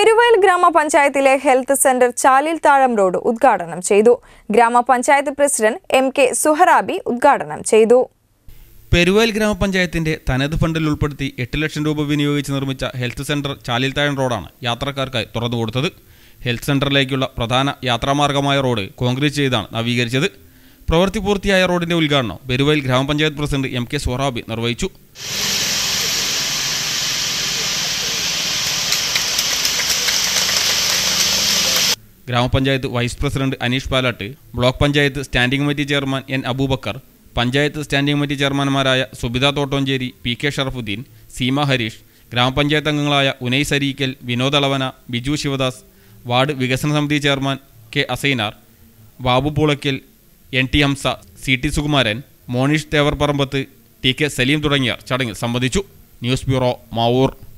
പെരുവയൽ ഗ്രാമപഞ്ചായത്തിലെ health centre Chalil Thazham road ഉദ്ഘാടനം ചെയ്തു. ഗ്രാമപഞ്ചായത്ത് പ്രസിഡന്റ് MK സുഹറാബി ഉദ്ഘാടനം ചെയ്തു. പെരുവയൽ ഗ്രാമപഞ്ചായത്തിന്റെ തനത് ഫണ്ടിൽ ഉൾപ്പെടുത്തി 8 ലക്ഷം രൂപ വിനിയോഗിച്ച് നിർമ്മിച്ച ഹെൽത്ത് സെന്റർ ചാലിൽ താഴം റോഡാണ് യാത്രക്കാർക്കായി തുറന്നുകൊടുത്തത്. ഹെൽത്ത് സെന്ററിലേക്കുള്ള പ്രധാന യാത്രാമാർഗമായ റോഡ് കോൺക്രീറ്റ് ചെയ്താണ് നവീകരിച്ചത്. പ്രവൃത്തി പൂർത്തിയായ റോഡിന്റെ ഉദ്ഘാടനം പെരുവയൽ ഗ്രാമപഞ്ചായത്ത് പ്രസിഡന്റ് MK സുഹറാബി നിർവഹിച്ചു. ഗ്രാമപഞ്ചായത്ത് vice president Aneesh Palatt, block panchayat standing committee chairman N Aboobacker, panchayat standing committee ചെയർമാൻമാരായ സുബിത തോട്ടോഞ്ചേരി, PK ഷറഫുദ്ദീൻ, സീമ ഹരീഷ്, ഗ്രാമപഞ്ചായത്ത് അംഗങ്ങളായ ഉനൈസ് അരീക്കൽ, വിനോദ് അളവന, ബിജു ശിവദാസ്, വാർഡ് വികസന സമിതി chairman K Asainar, Babu Poolakkal, NT Hamsa, CT Sukumaran, Moneesh Thevar Parambath, TK Saleem തുടങ്ങിയവർ ചടങ്ങിൽ സംബന്ധിച്ചു. News bureau, Mavoor.